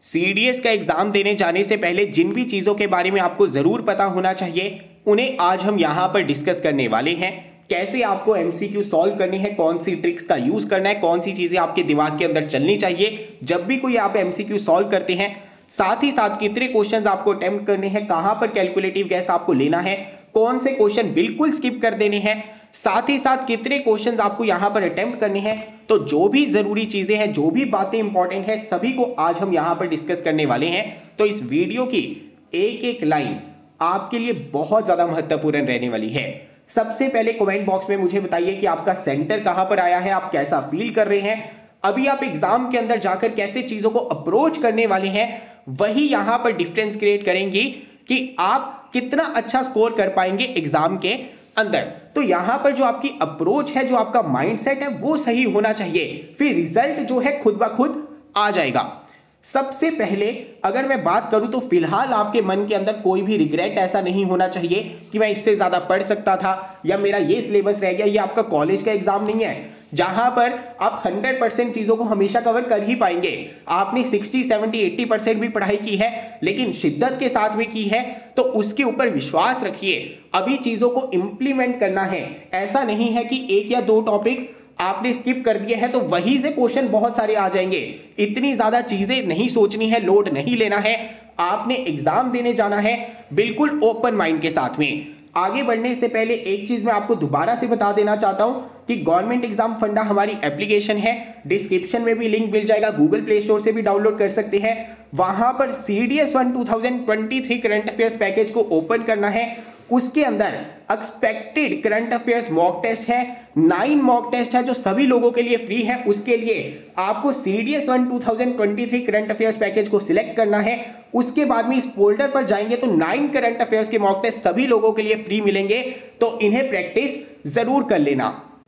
CDS का exam देने जाने से पहले जिन भी चीजों के बारे में आपको जरूर पता होना चाहिए उन्हें आज हम यहां पर डिस्कस करने वाले हैं। कैसे आपको एमसीक्यू सॉल्व करने हैं, कौन सी ट्रिक्स का यूज करना है, कौन सी चीजें आपके दिमाग के अंदर चलनी चाहिए जब भी कोई आप एमसीक्यू सॉल्व करते हैं, साथ ही साथ कितने क्वेश्चंस आपको अटेम्प्ट करने हैं, कहां पर कैलकुलेटिव गैस आपको लेना है, कौन से क्वेश्चन बिल्कुल स्किप कर देने हैं, साथ ही साथ कितने क्वेश्चंस आपको यहां पर अटेम्प्ट करने हैं। तो जो भी जरूरी चीजें हैं, जो भी बातें इंपॉर्टेंट है, सभी को आज हम यहां पर डिस्कस करने वाले हैं। तो इस वीडियो की एक एक लाइन आपके लिए बहुत ज्यादा महत्वपूर्ण रहने वाली है। सबसे पहले कमेंट बॉक्स में मुझे बताइए कि आपका सेंटर कहां पर आया है, आप कैसा फील कर रहे हैं, अभी आप एग्जाम के अंदर जाकर कैसे चीजों को अप्रोच करने वाले हैं। वही यहां पर डिफरेंस क्रिएट करेंगी कि आप कितना अच्छा स्कोर कर पाएंगे एग्जाम के अंदर। तो यहां पर जो आपकी अप्रोच है, जो आपका माइंडसेट है, वो सही होना चाहिए, फिर रिजल्ट जो है खुद ब खुद आ जाएगा। सबसे पहले अगर मैं बात करूं तो फिलहाल आपके मन के अंदर कोई भी रिग्रेट ऐसा नहीं होना चाहिए कि मैं इससे ज्यादा पढ़ सकता था या मेरा ये सिलेबस रह गया। ये आपका कॉलेज का एग्जाम नहीं है जहां पर आप 100% चीजों को हमेशा कवर कर ही पाएंगे। आपने 60, 70, 80% भी पढ़ाई की है लेकिन शिद्दत के साथ में की है, तो उसके ऊपर विश्वास रखिए। अभी चीजों को इंप्लीमेंट करना है। ऐसा नहीं है कि एक या दो टॉपिक आपने स्किप कर दिए हैं तो वहीं से क्वेश्चन बहुत सारे आ जाएंगे। इतनी ज्यादा चीजें नहीं सोचनी है, लोड नहीं लेना है। आपने एग्जाम देने जाना है बिल्कुल ओपन माइंड के साथ में। आगे बढ़ने से पहले एक चीज मैं आपको दोबारा से बता देना चाहता हूं कि गवर्नमेंट एग्जाम फंडा हमारी एप्लीकेशन है, डिस्क्रिप्शन में भी लिंक मिल जाएगा, गूगल प्ले स्टोर से भी डाउनलोड कर सकते हैं। वहां पर CDS 1 2023 करंट अफेयर्स पैकेज को ओपन करना है। उसके अंदर expected current affairs mock test है, 9 मॉक टेस्ट है जो सभी लोगों के लिए फ्री है। उसके लिए आपको CDS 1 2023 करंट अफेयर्स पैकेज को सिलेक्ट करना है। उसके बाद में इस फोल्डर पर जाएंगे तो 9 करंट अफेयर्स के मॉक टेस्ट सभी लोगों के लिए फ्री मिलेंगे, तो इन्हें प्रैक्टिस जरूर कर लेना।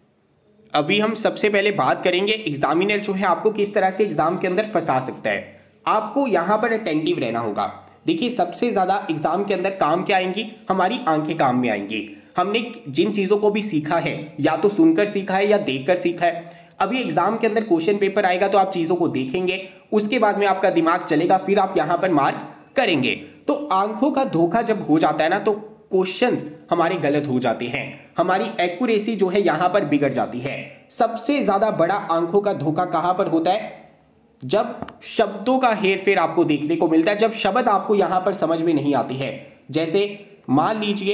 अभी हम सबसे पहले बात करेंगे एग्जामिनर जो है आपको किस तरह से एग्जाम के अंदर फंसा सकता है। आपको यहां पर अटेंटिव रहना होगा। देखिए, सबसे ज्यादा एग्जाम के अंदर काम क्या आएंगी, हमारी आंखें काम में आएंगी। हमने जिन चीजों को भी सीखा है या तो सुनकर सीखा है या देखकर सीखा है। अभी एग्जाम के अंदर क्वेश्चन पेपर आएगा तो आप चीजों को देखेंगे, उसके बाद में आपका दिमाग चलेगा, फिर आप यहां पर मार्क करेंगे। तो आंखों का धोखा जब हो जाता है ना तो क्वेश्चंस हमारे गलत हो जाते हैं, हमारी एक्यूरेसी जो है यहां पर बिगड़ जाती है। सबसे ज्यादा बड़ा आंखों का धोखा कहां पर होता है, जब शब्दों का हेरफेर आपको देखने को मिलता है, जब शब्द आपको यहां पर समझ में नहीं आती है। जैसे मान लीजिए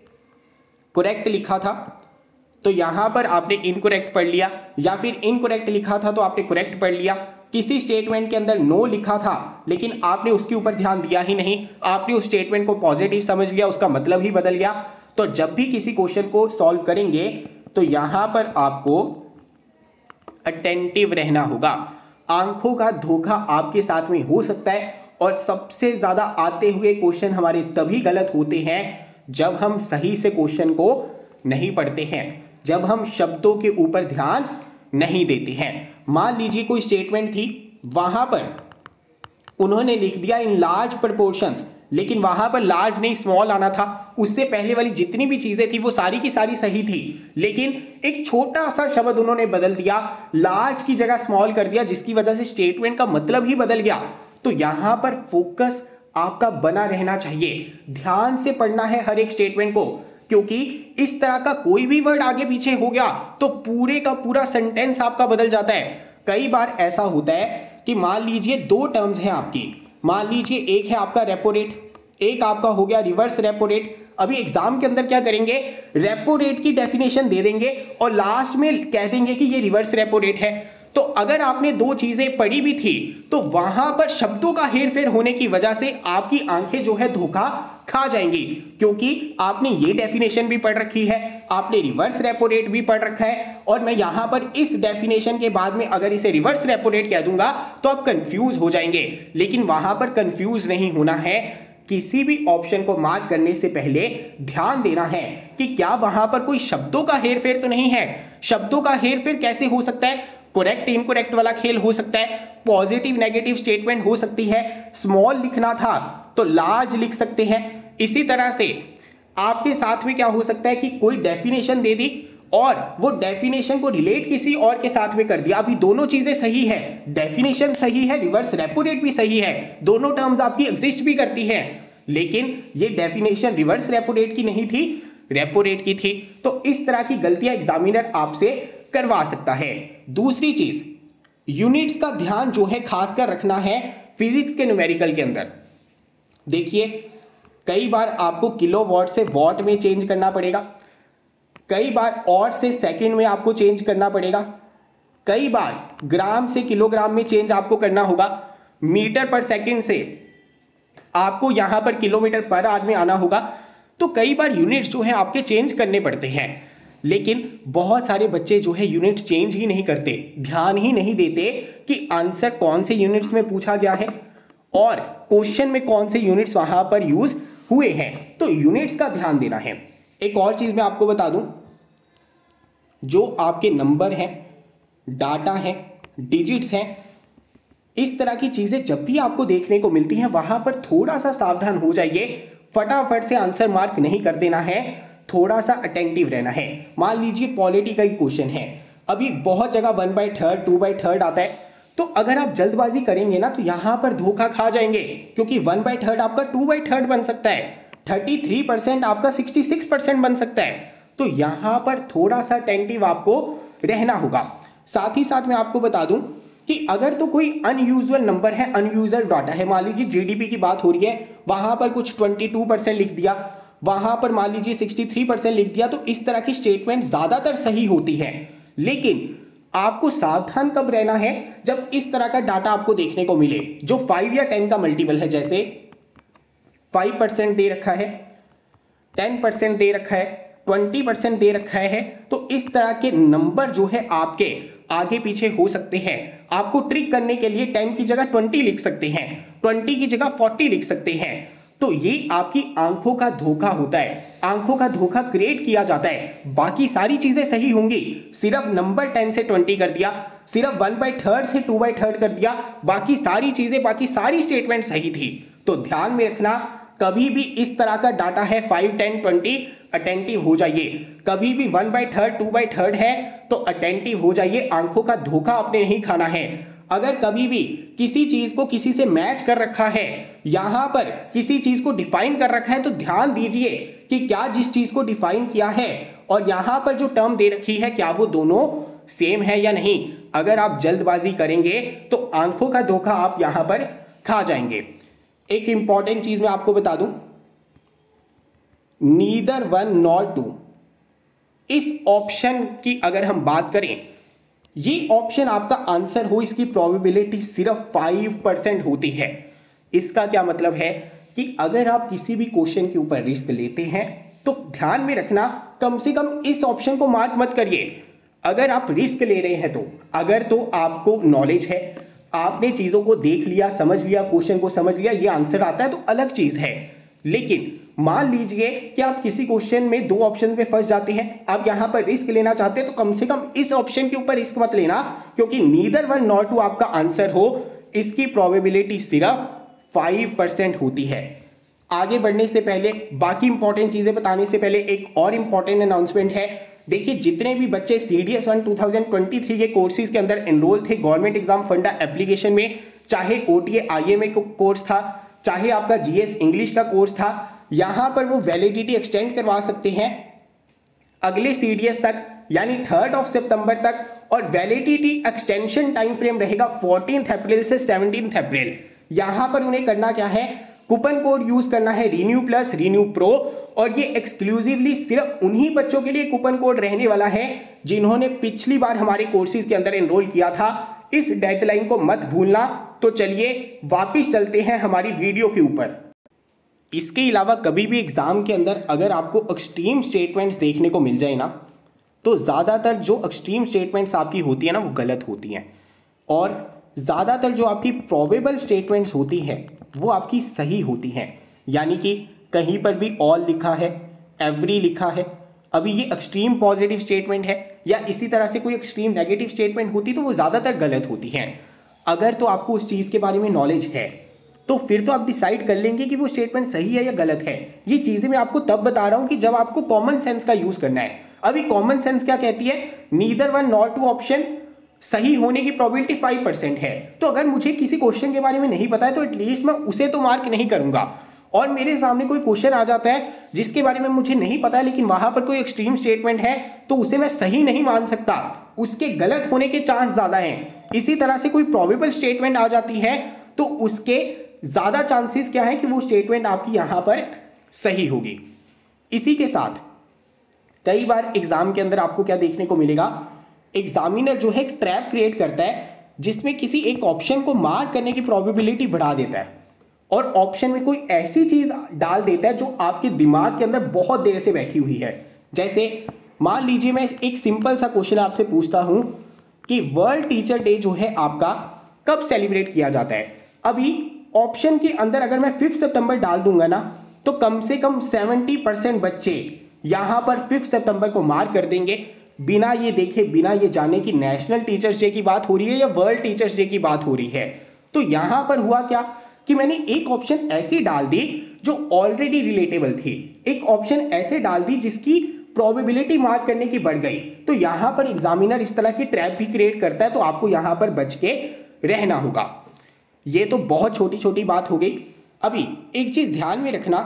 करेक्ट लिखा था तो यहां पर आपने इनकरेक्ट पढ़ लिया, या फिर इनकरेक्ट लिखा था तो आपने करेक्ट पढ़ लिया। किसी स्टेटमेंट के अंदर नो लिखा था लेकिन आपने उसके ऊपर ध्यान दिया ही नहीं, आपने उस स्टेटमेंट को पॉजिटिव समझ लिया, उसका मतलब ही बदल गया। तो जब भी किसी क्वेश्चन को सॉल्व करेंगे तो यहां पर आपको अटेंटिव रहना होगा। आंखों का धोखा आपके साथ में हो सकता है और सबसे ज्यादा आते हुए क्वेश्चन हमारे तभी गलत होते हैं जब हम सही से क्वेश्चन को नहीं पढ़ते हैं, जब हम शब्दों के ऊपर ध्यान नहीं देते हैं। मान लीजिए कोई स्टेटमेंट थी, वहां पर उन्होंने लिख दिया इन लार्ज प्रोपोर्शंस, लेकिन वहां पर लार्ज नहीं स्मॉल आना था। उससे पहले वाली जितनी भी चीजें थी वो सारी की सारी सही थी, लेकिन एक छोटा सा शब्द उन्होंने बदल दिया, लार्ज की जगह स्मॉल कर दिया, जिसकी वजह से स्टेटमेंट का मतलब ही बदल गया। तो यहां पर फोकस आपका बना रहना चाहिए, ध्यान से पढ़ना है हर एक स्टेटमेंट को, क्योंकि इस तरह का कोई भी वर्ड आगे पीछे हो गया तो पूरे का पूरा सेंटेंस आपका बदल जाता है। कई बार ऐसा होता है कि मान लीजिए दो टर्म्स हैं आपकी, मान लीजिए एक है आपका रेपो रेट, एक आपका हो गया रिवर्स रेपो रेट। अभी एग्जाम के अंदर क्या करेंगे, रेपो रेट की डेफिनेशन दे देंगे और लास्ट में कह देंगे कि ये रिवर्स रेपो रेट है। तो अगर आपने दो चीजें पढ़ी भी थी तो वहां पर शब्दों का हेरफेर होने की वजह से आपकी आंखें जो है धोखा खा जाएंगी, क्योंकि आपने ये डेफिनेशन भी पढ़ रखी है, आपने रिवर्स रेपो रेट भी पढ़ रखा है, और मैं यहां पर इस डेफिनेशन के बाद में अगर इसे रिवर्स रेपो रेट कह दूंगा तो आप कंफ्यूज हो जाएंगे। लेकिन वहां पर कंफ्यूज नहीं होना है, किसी भी ऑप्शन को मार्क करने से पहले ध्यान देना है कि क्या वहां पर कोई शब्दों का हेरफेर तो नहीं है। शब्दों का हेरफेर कैसे हो सकता है, करेक्ट इनकरेक्ट वाला खेल हो सकता है, पॉजिटिव नेगेटिव स्टेटमेंट हो सकती है, स्मॉल लिखना था तो लार्ज लिख सकते हैं। इसी तरह से आपके साथ में क्या हो सकता है कि कोई डेफिनेशन दे दी और वो डेफिनेशन को रिलेट किसी और के साथ में कर दिया। अभी दोनों चीजें सही है, डेफिनेशन सही है, रिवर्स रेपो रेट भी सही है, दोनों टर्म्स आपकी एग्जिस्ट भी करती है, लेकिन ये डेफिनेशन रिवर्स रेपो रेट की नहीं थी, रेपो रेट की थी। तो इस तरह की गलतियां एग्जामिनर आपसे करवा सकता है। दूसरी चीज, यूनिट्स का ध्यान जो है खासकर रखना है फिजिक्स के न्यूमेरिकल के अंदर। देखिए कई बार आपको किलोवाट से वॉट में चेंज करना पड़ेगा, कई बार और से सेकंड में आपको चेंज करना पड़ेगा, कई बार ग्राम से किलोग्राम में चेंज आपको करना होगा, मीटर पर सेकंड से आपको यहां पर किलोमीटर पर आवर में आना होगा। तो कई बार यूनिट्स जो है आपके चेंज करने पड़ते हैं, लेकिन बहुत सारे बच्चे जो है यूनिट चेंज ही नहीं करते, ध्यान ही नहीं देते कि आंसर कौन से यूनिट्स में पूछा गया है और क्वेश्चन में कौन से यूनिट्स वहां पर यूज हुए हैं। तो यूनिट्स का ध्यान देना है। एक और चीज मैं आपको बता दूं, जो आपके नंबर हैं, डाटा है, डिजिट्स हैं, इस तरह की चीजें जब भी आपको देखने को मिलती हैं वहां पर थोड़ा सा सावधान हो जाइए, फटाफट से आंसर मार्क नहीं कर देना है, थोड़ा सा अटेंटिव रहना है। मान लीजिए पॉलिटी का ही क्वेश्चन है, अभी बहुत जगह 1/3 2/3 आता है, तो अगर आप जल्दबाजी करेंगे ना तो यहां पर धोखा खा जाएंगे, क्योंकि 1/3 आपका 2/3 बन सकता है, 33% आपका 66% बन सकता है। तो यहां पर थोड़ा सा अटेंटिव आपको रहना होगा। साथ ही साथ मैं आपको बता दूं कि अगर तो कोई अनयूजुअल नंबर है, अनयूजुअल डाटा है, मान लीजिए जीडीपी की बात हो रही है, वहां पर कुछ 22% लिख दिया, वहां पर मान लीजिए 63% लिख दिया, तो इस तरह की स्टेटमेंट ज्यादातर सही होती है। लेकिन आपको सावधान कब रहना है, जब इस तरह का डाटा आपको देखने को मिले जो 5 या 10 का मल्टीपल है, जैसे 5% दे रखा है, 10% दे रखा है, 20% दे रखा है। तो इस तरह के नंबर जो है आपके आगे पीछे हो सकते हैं। आपको ट्रिक करने के लिए 10 की जगह 20 लिख सकते हैं, 20 की जगह 40 लिख सकते हैं। तो ये आपकी आंखों का धोखा होता है, आंखों का धोखा क्रिएट किया जाता है। बाकी सारी चीजें सही होंगी, सिर्फ नंबर 10 से 20 कर दिया, सिर्फ 1/3 से 2/3 कर दिया, बाकी सारी चीजें, बाकी सारी स्टेटमेंट सही थी। तो ध्यान में रखना, कभी भी इस तरह का डाटा है 5, 10, 20, अटेंटिव हो जाइए। कभी भी 1/3 2/3 है तो अटेंटिव हो जाइए, आंखों का धोखा आपने नहीं खाना है। अगर कभी भी किसी चीज को किसी से मैच कर रखा है, यहां पर किसी चीज को डिफाइन कर रखा है, तो ध्यान दीजिए कि क्या जिस चीज को डिफाइन किया है और यहां पर जो टर्म दे रखी है क्या वो दोनों सेम है या नहीं। अगर आप जल्दबाजी करेंगे तो आंखों का धोखा आप यहां पर खा जाएंगे। एक इंपॉर्टेंट चीज मैं आपको बता दूं, नीदर 1 नॉर 2, इस ऑप्शन की अगर हम बात करें, ये ऑप्शन आपका आंसर हो, इसकी प्रोबेबिलिटी सिर्फ 5% होती है। इसका क्या मतलब है कि अगर आप किसी भी क्वेश्चन के ऊपर रिस्क लेते हैं तो ध्यान में रखना, कम से कम इस ऑप्शन को मार्क मत करिए। अगर आप रिस्क ले रहे हैं तो, अगर तो आपको नॉलेज है, आपने चीजों को देख लिया, समझ लिया, क्वेश्चन को समझ लिया, ये आंसर आता है तो अलग चीज है। लेकिन मान लीजिए कि आप किसी क्वेश्चन में 2 ऑप्शन में फंस जाते हैं, आप यहां पर रिस्क लेना चाहते हैं, तो कम से कम इस ऑप्शन के ऊपर रिस्क मत लेना, क्योंकि नीदर 1 नॉर 2 आपका आंसर हो, इसकी प्रोबेबिलिटी सिर्फ 5% होती है। आगे बढ़ने से पहले, बाकी इंपॉर्टेंट चीजें बताने से पहले एक और इंपॉर्टेंट अनाउंसमेंट है। देखिए, जितने भी बच्चे CDS 1 2023 के कोर्सेज के अंदर एनरोल थे गवर्नमेंट एग्जाम फंडा एप्लीकेशन में, चाहे OTA IMA कोर्स था, चाहे आपका GS इंग्लिश का कोर्स था, यहां पर वो वैलिडिटी एक्सटेंड करवा सकते हैं अगले CDS तक, यानी 3 सितंबर तक, और वैलिडिटी एक्सटेंशन टाइम फ्रेम रहेगा 14 अप्रैल से 17 अप्रैल। यहां पर उन्हें करना क्या है, कूपन कोड यूज करना है RENEW+ RENEW Pro, और ये एक्सक्लूसिवली सिर्फ उन्हीं बच्चों के लिए कूपन कोड रहने वाला है जिन्होंने पिछली बार हमारे कोर्सेज के अंदर एनरोल किया था। इस डेडलाइन को मत भूलना। तो चलिए वापिस चलते हैं हमारी वीडियो के ऊपर। इसके अलावा कभी भी एग्जाम के अंदर अगर आपको एक्सट्रीम स्टेटमेंट्स देखने को मिल जाए ना, तो ज़्यादातर जो एक्सट्रीम स्टेटमेंट्स आपकी होती है ना वो गलत होती हैं, और ज़्यादातर जो आपकी प्रोबेबल स्टेटमेंट्स होती हैं वो आपकी सही होती हैं। यानी कि कहीं पर भी ऑल लिखा है, एवरी लिखा है, अभी ये एक्सट्रीम पॉजिटिव स्टेटमेंट है, या इसी तरह से कोई एक्सट्रीम नेगेटिव स्टेटमेंट होती तो वो ज़्यादातर गलत होती हैं। अगर तो आपको उस चीज़ के बारे में नॉलेज है तो फिर तो आप डिसाइड कर लेंगे कि वो स्टेटमेंट सही है या गलत है। ये चीज़ें मैं आपको तब बता रहा हूँ कि जब आपको कॉमन सेंस का यूज़ करना है। अभी कॉमन सेंस क्या कहती है, neither one nor two option सही होने की प्रोबेबिलिटी 5% है। तो अगर मुझे किसी क्वेश्चन के बारे में नहीं पता है तो एटलीस्ट मैं उसे तो मार्क नहीं करूंगा। और मेरे सामने कोई क्वेश्चन आ जाता है जिसके बारे में मुझे नहीं पता है लेकिन वहां पर कोई एक्सट्रीम स्टेटमेंट है तो उसे मैं सही नहीं मान सकता, उसके गलत होने के चांस ज्यादा हैं। इसी तरह से कोई प्रोबेबल स्टेटमेंट आ जाती है तो उसके ज्यादा चांसेस क्या है कि वो स्टेटमेंट आपकी यहां पर सही होगी। इसी के साथ कई बार एग्जाम के अंदर आपको क्या देखने को मिलेगा, एग्जामिनर जो है एक ट्रैप क्रिएट करता है जिसमें किसी एक ऑप्शन को मार्क करने की प्रोबेबिलिटी बढ़ा देता है और ऑप्शन में कोई ऐसी चीज डाल देता है जो आपके दिमाग के अंदर बहुत देर से बैठी हुई है। जैसे मान लीजिए मैं एक सिंपल सा क्वेश्चन आपसे पूछता हूं कि वर्ल्ड टीचर डे जो है आपका कब सेलिब्रेट किया जाता है। अभी ऑप्शन के अंदर अगर मैं 5 सितंबर डाल दूंगा ना तो कम से कम 70% बच्चे यहां पर 5 सितंबर को मार्क कर देंगे बिना ये देखे, बिना ये जाने कि नेशनल टीचर्स डे की बात हो रही है या वर्ल्ड टीचर्स डे की बात हो रही है। तो यहां पर हुआ क्या कि मैंने एक ऑप्शन ऐसी डाल दी जो ऑलरेडी रिलेटेबल थी, एक ऑप्शन ऐसे डाल दी जिसकी प्रोबेबिलिटी मार्क करने की बढ़ गई। तो यहां पर एग्जामिनर इस तरह की ट्रैप भी क्रिएट करता है, तो आपको यहां पर बच के रहना होगा। ये तो बहुत छोटी छोटी बात हो गई। अभी एक चीज ध्यान में रखना,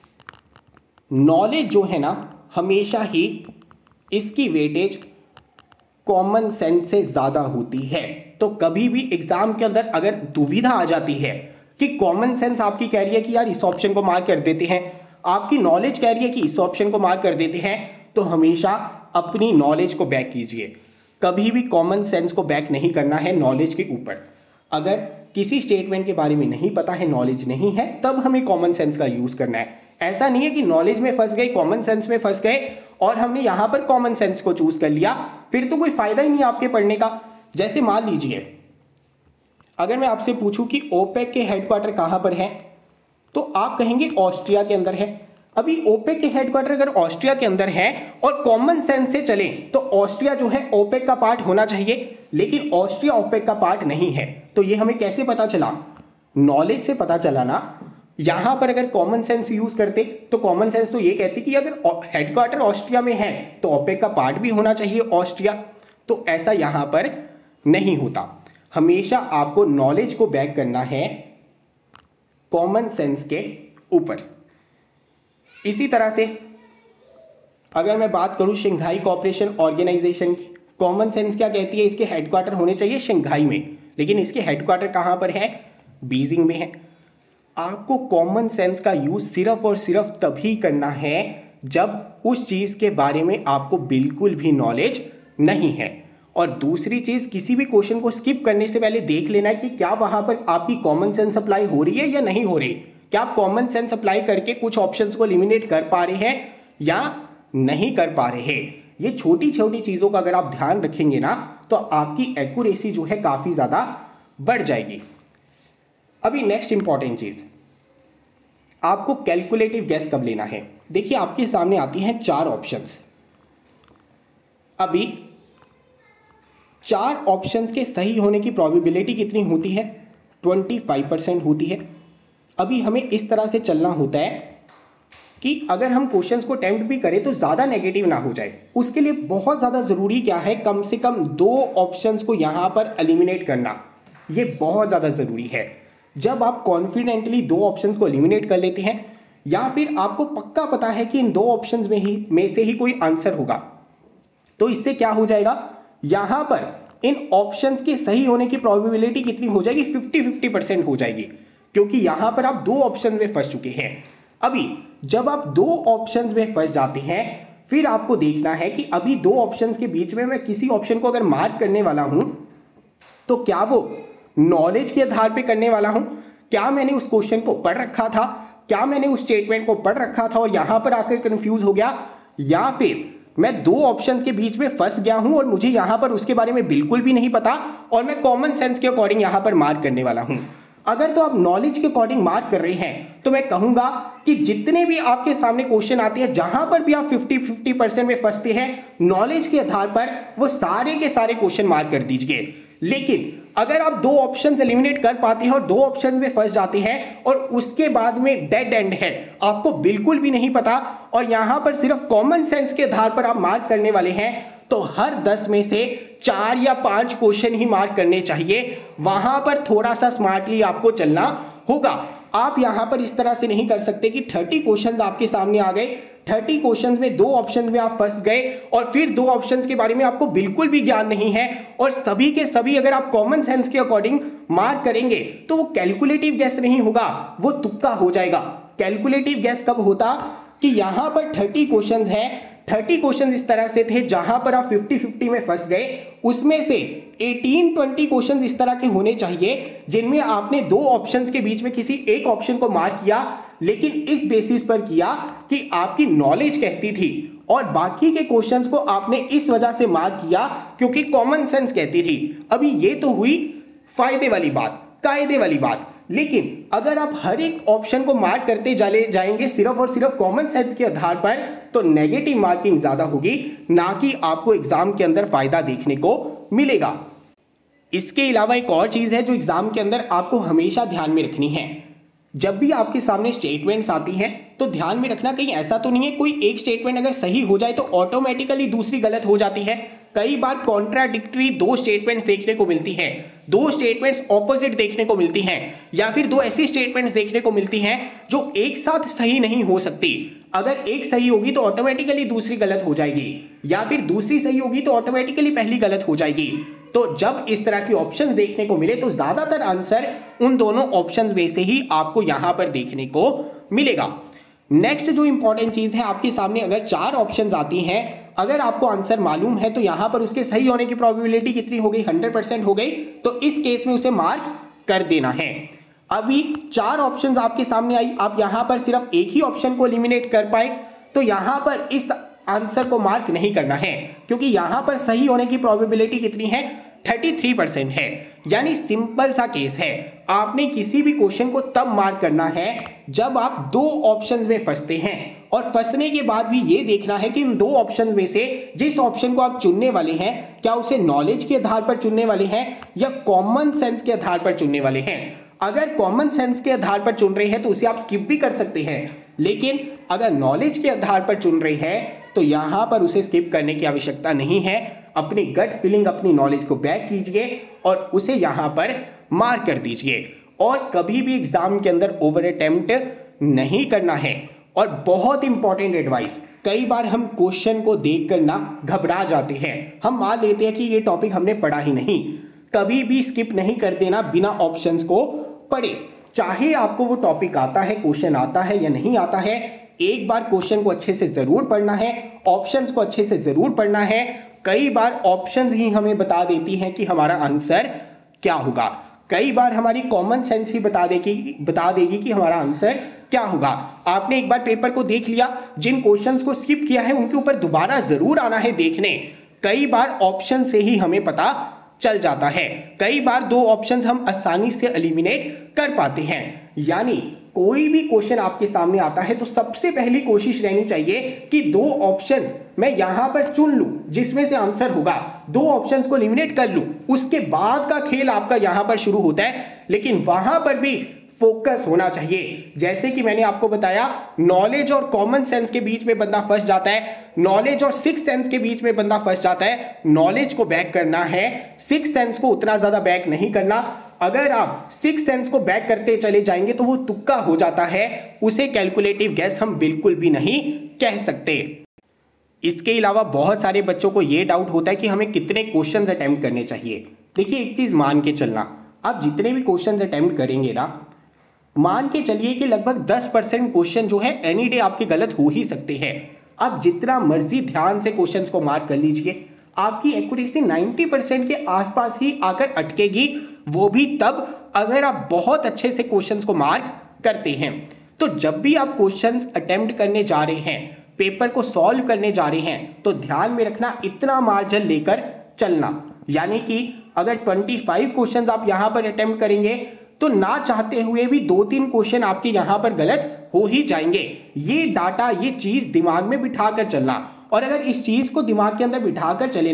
नॉलेज जो है ना हमेशा ही इसकी वेटेज कॉमन सेंस से ज्यादा होती है। तो कभी भी एग्जाम के अंदर अगर दुविधा आ जाती है कि कॉमन सेंस आपकी कह रही है कि यार इस ऑप्शन को मार्क कर देते हैं, आपकी नॉलेज कह रही है कि इस ऑप्शन को मार्क कर देते हैं, तो हमेशा अपनी नॉलेज को बैक कीजिए। कभी भी कॉमन सेंस को बैक नहीं करना है नॉलेज के ऊपर। अगर किसी स्टेटमेंट के बारे में नहीं पता है, नॉलेज नहीं है, तब हमें कॉमन सेंस का यूज करना है। ऐसा नहीं है कि नॉलेज में फंस गए, कॉमन सेंस में फंस गए और हमने यहां पर कॉमन सेंस को चूज कर लिया, फिर तो कोई फायदा ही नहीं आपके पढ़ने का। जैसे मान लीजिए अगर मैं आपसे पूछूं कि ओपेक के हेडक्वार्टर कहां पर है, तो आप कहेंगे ऑस्ट्रिया के अंदर है। अभी ओपेक के हेडक्वार्टर अगर ऑस्ट्रिया के अंदर है और कॉमन सेंस से चले तो ऑस्ट्रिया जो है ओपेक का पार्ट होना चाहिए, लेकिन ऑस्ट्रिया ओपेक का पार्ट नहीं है। तो ये हमें कैसे पता चला, नॉलेज से पता चला ना। यहां पर अगर कॉमन सेंस यूज करते तो कॉमन सेंस तो ये कहती कि अगर हेडक्वार्टर ऑस्ट्रिया में है तो ओपेक का पार्ट भी होना चाहिए ऑस्ट्रिया। तो ऐसा यहां पर नहीं होता। हमेशा आपको नॉलेज को बैक करना है कॉमन सेंस के ऊपर। इसी तरह से अगर मैं बात करूं शंघाई कोऑपरेशन ऑर्गेनाइजेशन की, कॉमन सेंस क्या कहती है, इसके हेडक्वार्टर होने चाहिए शंघाई में, लेकिन इसके हेडक्वार्टर कहां पर है, बीजिंग में है। आपको कॉमन सेंस का यूज सिर्फ और सिर्फ तभी करना है जब उस चीज के बारे में आपको बिल्कुल भी नॉलेज नहीं है। और दूसरी चीज, किसी भी क्वेश्चन को स्किप करने से पहले देख लेना है कि क्या वहां पर आपकी कॉमन सेंस अप्लाई हो रही है या नहीं हो रही। क्या आप कॉमन सेंस अप्लाई करके कुछ ऑप्शंस को एलिमिनेट कर पा रहे हैं या नहीं कर पा रहे हैं। ये छोटी छोटी चीजों का अगर आप ध्यान रखेंगे ना तो आपकी एक्यूरेसी जो है काफी ज्यादा बढ़ जाएगी। अभी नेक्स्ट इंपॉर्टेंट चीज, आपको कैलकुलेटिव गेस कब लेना है। देखिए आपके सामने आती हैं 4 ऑप्शंस। अभी 4 ऑप्शंस के सही होने की प्रोबेबिलिटी कितनी होती है, 25% होती है। अभी हमें इस तरह से चलना होता है कि अगर हम क्वेश्चंस को अटेम्प्ट भी करें तो ज़्यादा नेगेटिव ना हो जाए। उसके लिए बहुत ज़्यादा ज़रूरी क्या है, कम से कम 2 ऑप्शंस को यहाँ पर एलिमिनेट करना, ये बहुत ज़्यादा ज़रूरी है। जब आप कॉन्फिडेंटली 2 ऑप्शंस को एलिमिनेट कर लेते हैं या फिर आपको पक्का पता है कि इन 2 ऑप्शंस में से ही कोई आंसर होगा, तो इससे क्या हो जाएगा, यहां पर इन ऑप्शंस के सही होने की प्रोबेबिलिटी कितनी हो जाएगी, 50-50% हो जाएगी, क्योंकि यहां पर आप 2 ऑप्शन में फंस चुके हैं। अभी जब आप 2 ऑप्शंस में फंस जाते हैं फिर आपको देखना है कि अभी 2 ऑप्शंस के बीच में मैं किसी ऑप्शन को अगर मार्क करने वाला हूं तो क्या वो नॉलेज के आधार पे करने वाला हूं, क्या मैंने उस क्वेश्चन को पढ़ रखा था, क्या मैंने उस स्टेटमेंट को पढ़ रखा था और यहां पर आकर कंफ्यूज हो गया, या फिर मैं 2 ऑप्शंस के बीच में फंस गया हूं और मुझे यहां पर उसके बारे में बिल्कुल भी नहीं पता और मैं कॉमन सेंस के अकॉर्डिंग यहां पर मार्क करने वाला हूं। अगर तो आप नॉलेज के अकॉर्डिंग मार्क कर रहे हैं तो मैं कहूंगा कि जितने भी आपके सामने क्वेश्चन आते हैं जहां पर भी आप 50-50% में फंसते हैं, नॉलेज के आधार पर वो सारे के सारे क्वेश्चन मार्क कर दीजिए। लेकिन अगर आप दो ऑप्शंस एलिमिनेट कर पाते हैं और दो ऑप्शंस में फंस जाते हैं और उसके बाद में डेड एंड है, आपको बिल्कुल भी नहीं पता और यहां पर सिर्फ कॉमन सेंस के आधार पर आप मार्क करने वाले हैं, तो हर 10 में से 4 या 5 क्वेश्चन ही मार्क करने चाहिए। वहां पर थोड़ा सा स्मार्टली आपको चलना होगा। आप यहां पर इस तरह से नहीं कर सकते कि 30 क्वेश्चंस आपके सामने आ गए, 30 क्वेश्चंस में दो ऑप्शंस में आप फंस गए और फिर दो ऑप्शंस के बारे में आपको बिल्कुल भी ज्ञान नहीं है और सभी के सभी अगर आप कॉमन सेंस के अकॉर्डिंग मार्क करेंगे तो वो कैलकुलेटिव गैस नहीं होगा, वो तुक्का हो जाएगा। कैलकुलेटिव गैस कब होता कि यहां पर 30 क्वेश्चंस हैं, 30 क्वेश्चन इस तरह से थे जहां पर आप 50-50 में फंस गए, उसमें से 18-20 क्वेश्चन इस तरह के होने चाहिए जिनमें आपने दो ऑप्शंस के बीच में किसी एक ऑप्शन को मार्क किया, लेकिन इस बेसिस पर किया कि आपकी नॉलेज कहती थी और बाकी के क्वेश्चंस को आपने इस वजह से मार्क किया क्योंकि कॉमन सेंस कहती थी। अभी ये तो हुई फायदे वाली बात, कायदे वाली बात, लेकिन अगर आप हर एक ऑप्शन को मार्क करते जाएंगे सिर्फ और सिर्फ कॉमन सेंस के आधार पर, तो नेगेटिव मार्किंग ज्यादा होगी, ना कि आपको एग्जाम के अंदर फायदा देखने को मिलेगा। इसके अलावा एक और चीज है जो एग्जाम के अंदर आपको हमेशा ध्यान में रखनी है। जब भी आपके सामने स्टेटमेंट्स आती हैं तो ध्यान में रखना कहीं ऐसा तो नहीं है कोई एक स्टेटमेंट अगर सही हो जाए तो ऑटोमेटिकली दूसरी गलत हो जाती है। कई बार कॉन्ट्राडिक्टरी दो स्टेटमेंट्स देखने को मिलती हैं, दो स्टेटमेंट्स ऑपोजिट देखने को मिलती हैं, या फिर दो ऐसी स्टेटमेंट्स देखने को मिलती हैं जो एक साथ सही नहीं हो सकती। अगर एक सही होगी तो ऑटोमेटिकली दूसरी गलत हो जाएगी, या फिर दूसरी सही होगी तो ऑटोमेटिकली पहली गलत हो जाएगी। तो जब इस तरह की ऑप्शंस देखने को मिले तो ज्यादातर आंसर उन दोनों ऑप्शंस में से ही आपको यहां पर देखने को मिलेगा। नेक्स्ट जो इंपॉर्टेंट चीज है, आपके सामने अगर 4 ऑप्शंस आती हैं, अगर आपको आंसर मालूम है तो यहां पर उसके सही होने की प्रोबेबिलिटी कितनी हो गई, 100% हो गई, तो इस केस में उसे मार्क कर देना है। अभी 4 ऑप्शंस आपके सामने आई, आप यहां पर सिर्फ एक ही ऑप्शन को एलिमिनेट कर पाए, तो यहां पर इस आंसर को मार्क नहीं करना है क्योंकि यहां पर सही होने की प्रोबेबिलिटी कितनी है, 33% है। यानी सिंपल सा केस है, आपने किसी भी क्वेश्चन को तब मार्क करना है जब आप दो ऑप्शंस में फंसते हैं, और फंसने के बाद भी ये देखना है कि इन दो ऑप्शंस में से जिस ऑप्शन को आप चुनने वाले हैं क्या उसे नॉलेज के आधार पर चुनने वाले हैं या कॉमन सेंस के आधार पर चुनने वाले हैं। अगर कॉमन सेंस के आधार पर चुन रहे हैं तो उसे आप स्किप भी कर सकते हैं, लेकिन अगर नॉलेज के आधार पर चुन रहे हैं तो यहां पर उसे स्किप करने की आवश्यकता नहीं है। अपनी गट फीलिंग, अपनी नॉलेज को बैक कीजिए और उसे यहां पर मार्क कर दीजिए। और कभी भी एग्जाम के अंदर ओवर अटेम्प्ट नहीं करना है। और बहुत इंपॉर्टेंट एडवाइस, कई बार हम क्वेश्चन को देखकर ना घबरा जाते हैं, हम मान लेते हैं कि ये टॉपिक हमने पढ़ा ही नहीं। कभी भी स्किप नहीं कर देना बिना ऑप्शंस को पढ़े, चाहे आपको वो टॉपिक आता है, क्वेश्चन आता है या नहीं आता है, एक बार क्वेश्चन को अच्छे से जरूर पढ़ना है, ऑप्शंस को अच्छे से जरूर पढ़ना है। कई बार ऑप्शंस ही हमें बता देती हैं कि हमारा आंसर क्या होगा, कई बार हमारी कॉमन सेंस ही बता देगी कि हमारा आंसर क्या होगा। आपने एक बार पेपर को देख लिया, जिन क्वेश्चंस को स्किप किया है उनके ऊपर दोबारा जरूर आना है देखने। कई बार ऑप्शन से ही हमें पता चल जाता है, कई बार दो ऑप्शंस हम आसानी से एलिमिनेट कर पाते हैं। यानी कोई भी क्वेश्चन आपके सामने आता है तो सबसे पहली कोशिश रहनी चाहिए कि दो ऑप्शंस मैं यहां पर चुन लूं जिसमें से आंसर होगा, दो ऑप्शंस को एलिमिनेट कर लूं, उसके बाद का खेल आपका यहां पर शुरू होता है। लेकिन वहां पर भी फोकस होना चाहिए। जैसे कि मैंने आपको बताया, नॉलेज और कॉमन सेंस के बीच में बंदा फंस जाता है, नॉलेज और सिक्स सेंस के बीच में बंदा फंस जाता है। नॉलेज को बैक करना है, सिक्स सेंस को उतना ज्यादा बैक नहीं करना। अगर आप सिक्स सेंस को बैक करते चले जाएंगे तो वो तुक्का हो जाता है, उसे कैलकुलेटिव गैस हम बिल्कुल भी नहीं कह सकते। इसके अलावा बहुत सारे बच्चों को यह डाउट होता है कि हमें कितने क्वेश्चंस अटेम्प्ट करने चाहिए। देखिए, एक चीज मान के चलना, आप जितने भी क्वेश्चंस अटेम्प्ट करेंगे ना, मान के चलिए कि लगभग 10% क्वेश्चन जो है एनी डे आपके गलत हो ही सकते हैं। आप जितना मर्जी ध्यान से क्वेश्चंस को मार्क कर लीजिए, आपकी एक्यूरेसी 90% के आसपास ही आकर अटकेगी, वो भी तब अगर आप बहुत अच्छे से क्वेश्चंस को मार्क करते हैं। तो जब भी आप क्वेश्चंस अटेम्प्ट करने जा रहे हैं, पेपर को सॉल्व करने जा रहे हैं, तो ध्यान में रखना इतना मार्जिन लेकर चलना। यानी कि अगर 25 क्वेश्चंस आप यहां पर अटेम्प्ट करेंगे तो ना चाहते हुए भी 2-3 क्वेश्चन आपके यहां पर गलत हो ही जाएंगे। ये डाटा, ये चीज दिमाग में बिठा कर चलना, और अगर इस चीज को दिमाग के अंदर बिठा कर चले ना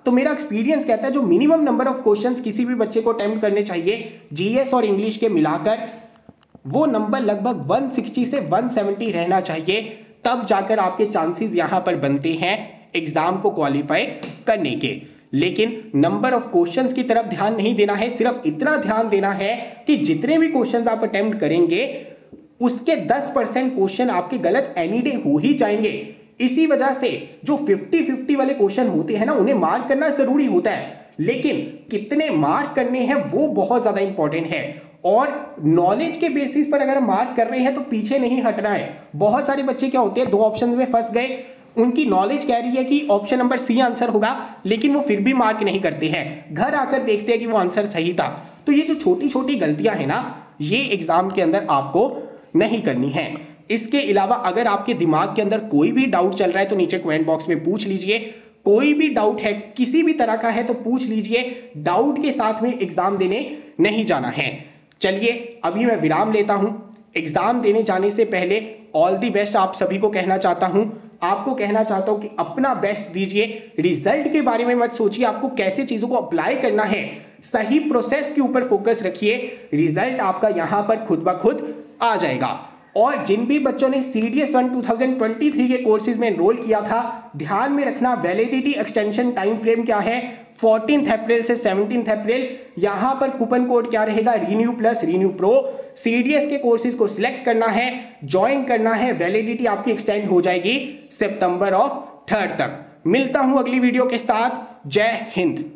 तो मेरा एक्सपीरियंस कहता है जो मिनिमम नंबर ऑफ क्वेश्चंस किसी भी बच्चे को अटेम्प्ट करने चाहिए जीएस और इंग्लिश के मिलाकर, वो नंबर लगभग 160 से 170 रहना चाहिए, तब जाकर आपके चांसेस यहां पर बनते हैं एग्जाम को क्वालिफाई करने के। लेकिन नंबर ऑफ क्वेश्चंस की तरफ ध्यान नहीं देना है, सिर्फ इतना ध्यान देना है कि जितने भी क्वेश्चंस आप अटेम्प्ट करेंगे उसके 10% क्वेश्चन आपके गलत एनी डे हो ही जाएंगे। इसी वजह से जो 50-50 वाले क्वेश्चन होते हैं ना, उन्हें मार्क करना जरूरी होता है, लेकिन कितने मार्क करने हैं वो बहुत ज्यादा इंपॉर्टेंट है। और नॉलेज के बेसिस पर अगर मार्क कर रहे हैं तो पीछे नहीं हटना है। बहुत सारे बच्चे क्या होते हैं, दो ऑप्शन में फंस गए, उनकी नॉलेज कह रही है कि ऑप्शन नंबर सी आंसर होगा, लेकिन वो फिर भी मार्क नहीं करते हैं, घर आकर देखते हैं कि वो आंसर सही था। तो ये जो छोटी छोटी गलतियां हैं ना, ये एग्जाम के अंदर आपको नहीं करनी है। इसके अलावा अगर आपके दिमाग के अंदर कोई भी डाउट चल रहा है तो नीचे कमेंट बॉक्स में पूछ लीजिए। कोई भी डाउट है किसी भी तरह का है तो पूछ लीजिए, डाउट के साथ में एग्जाम देने नहीं जाना है। चलिए अभी मैं विराम लेता हूं। एग्जाम देने जाने से पहले ऑल दी बेस्ट आप सभी को कहना चाहता हूं। आपको कहना चाहता हूं कि अपना बेस्ट दीजिए, रिजल्ट के बारे में मत सोचिए आपको कैसे चीजों को अप्लाई करना है, सही प्रोसेस के ऊपर फोकस रखिए, रिजल्ट आपका यहां पर खुद ब खुद आ जाएगा। और जिन भी बच्चों ने CDS 1 2023 के कोर्सेज में एनरोल किया था, ध्यान में रखना वैलिडिटी एक्सटेंशन टाइम फ्रेम क्या है, 14 अप्रैल से 17 अप्रैल। यहां पर कूपन कोड क्या रहेगा, renew plus renew pro. CDS के कोर्सेज को सिलेक्ट करना है, ज्वाइन करना है, वैलिडिटी आपकी एक्सटेंड हो जाएगी सितंबर 3 तक। मिलता हूं अगली वीडियो के साथ। जय हिंद।